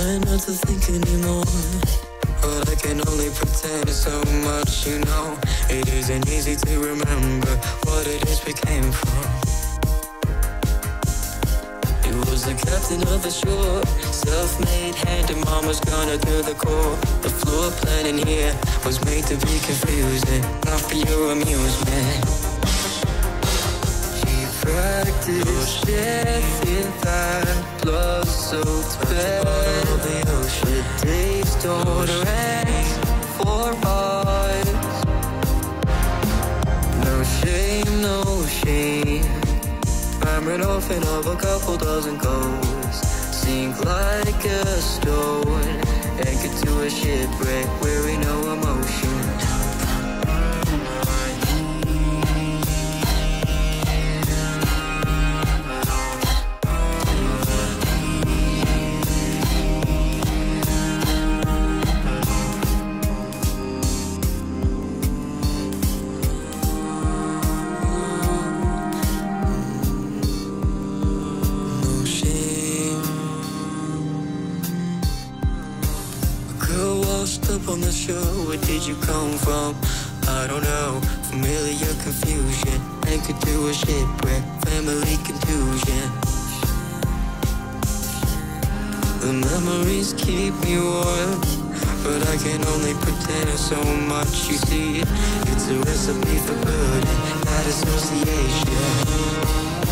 try not to think anymore, but I can only pretend so much, you know. It isn't easy to remember what it is we came from. He was the captain of the shore, self-made hand, and mom was gonna do the core. The floor plan in here was made to be confusing, not for your amusement. She practiced death in that blood-soaked bed. The days don't rest for us. No shame, no shame. I'm an orphan of a couple dozen ghosts, sink like a stone, anchored to a shipwreck, wearing no emotion. Up on the shore, where did you come from? I don't know, familiar confusion, anchored to a shipwreck, family confusion. The memories keep me warm, but I can only pretend so much, you see. It's a recipe for burden, not association.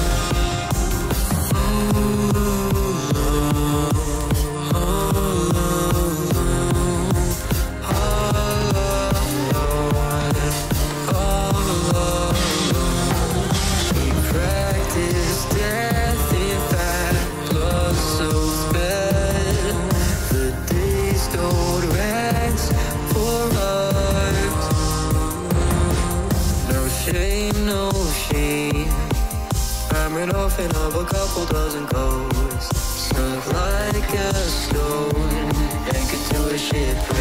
No shame, I'm an orphan of a couple dozen ghosts, sunk like a stone, anchored to a ship.